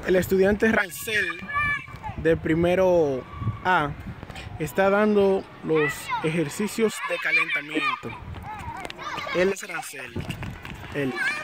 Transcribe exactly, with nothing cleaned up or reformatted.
El estudiante Rancel de primero A está dando los ejercicios de calentamiento. Él es Rancel. Él.